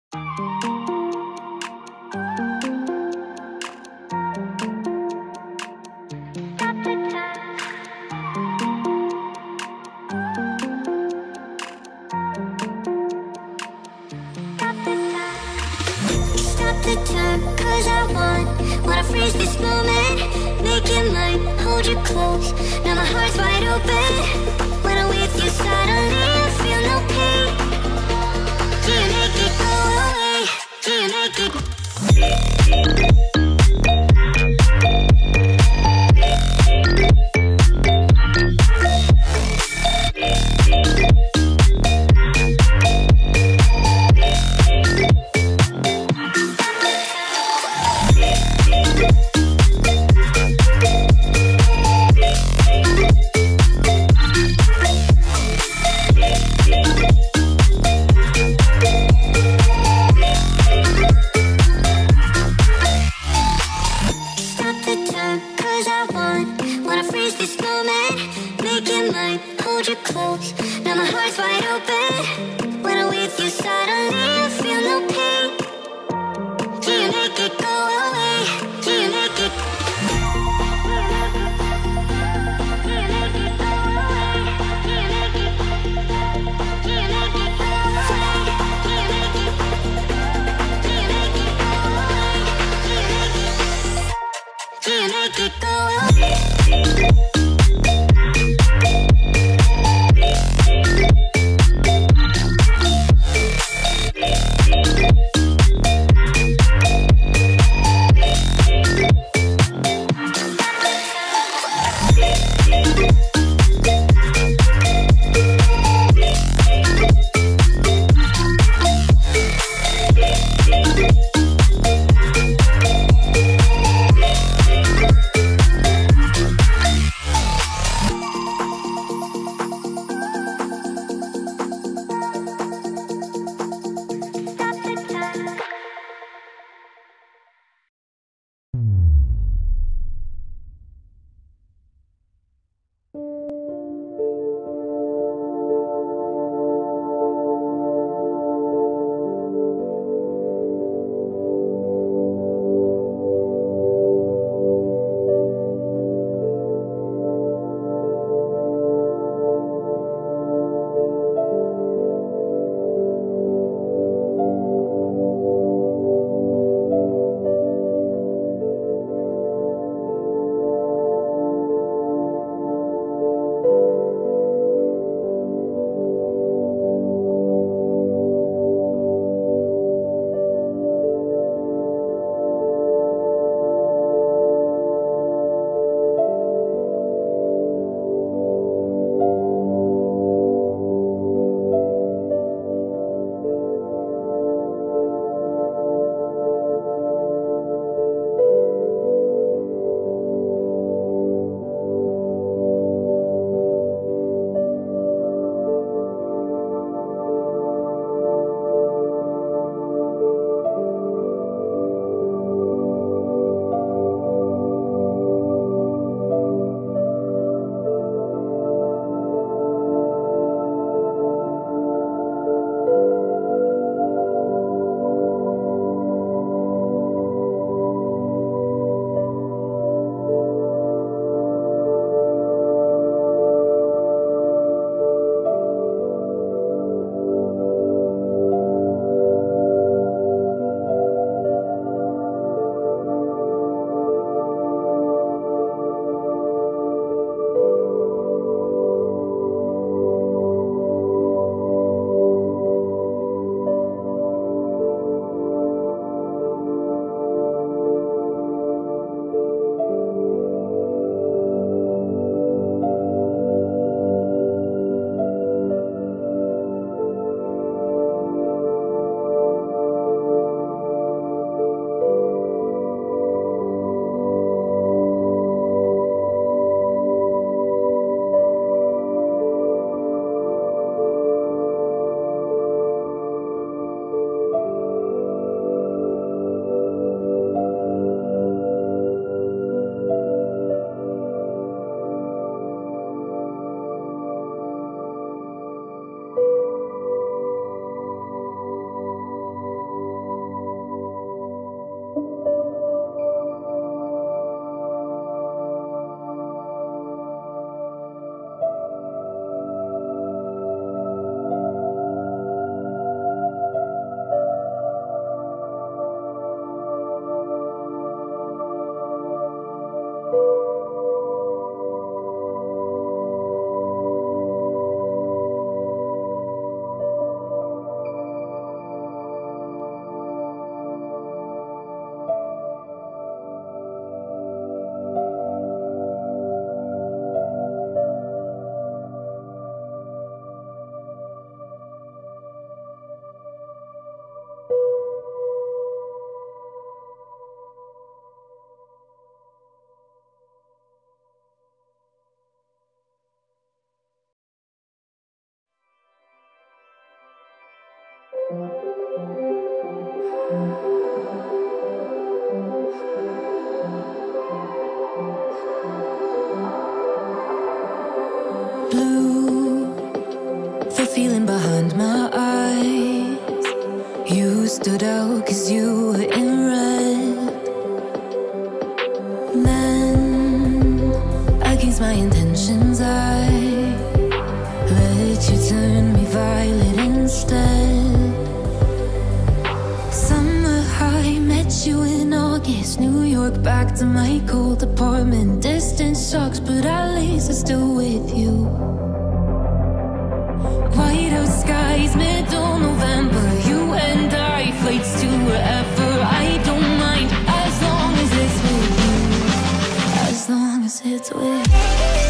The time, cause I wanna freeze this moment, make it mine, hold you close. Now my heart's wide open. When I'm with you, suddenly I feel no pain. Do you make it go away? Do you make it? Blue, the feeling behind my eyes. You stood out 'cause you were in red. Then, against my intentions, I let you turn me violet instead. Summer high, met you in August. New York, back to my cold apartment. Distance sucks, but at least I'm still with you. Whiteout skies, middle November. You and I, flights to wherever. I don't mind, as long as it's with you. As long as it's with you.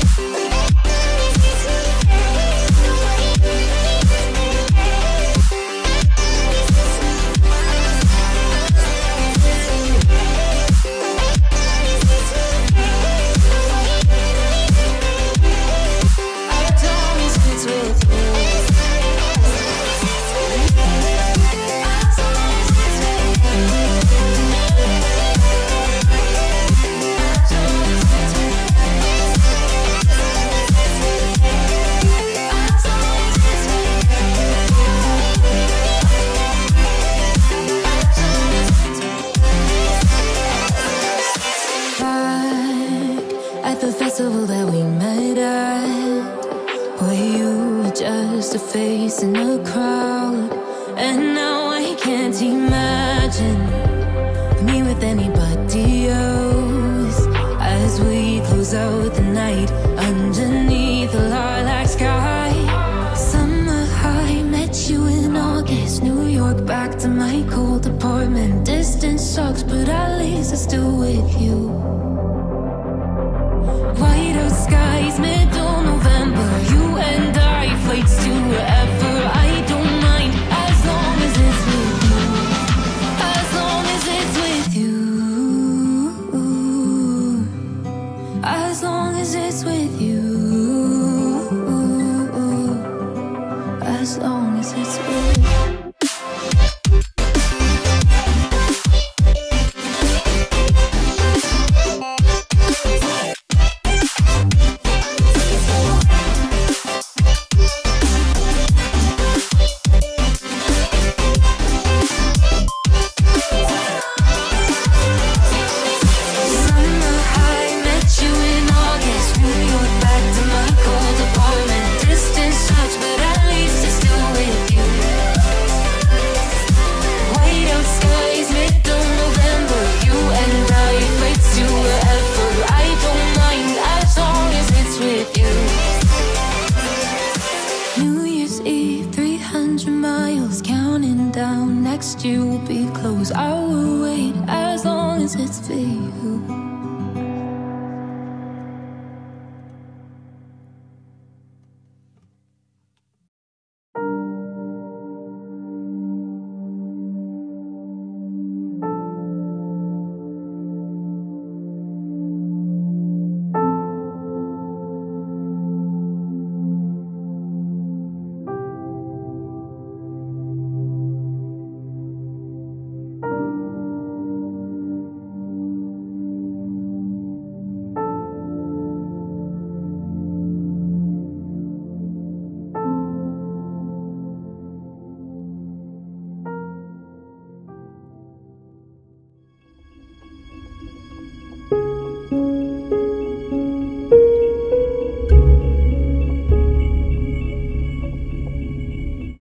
At the festival that we met at, where you were just a face in a crowd. And now I can't imagine me with anybody else. As we close out the night underneath the lilac sky. Summer high, met you in August. New York, back to my cold apartment. Distance sucks, but at least I'm still with you. Whiteout skies, middle November. You and I, flights to wherever. I don't mind, as long as it's with you. As long as it's with you. As long as it's with you. As long as it's with you. Next year will be close. I will wait as long as it's for you.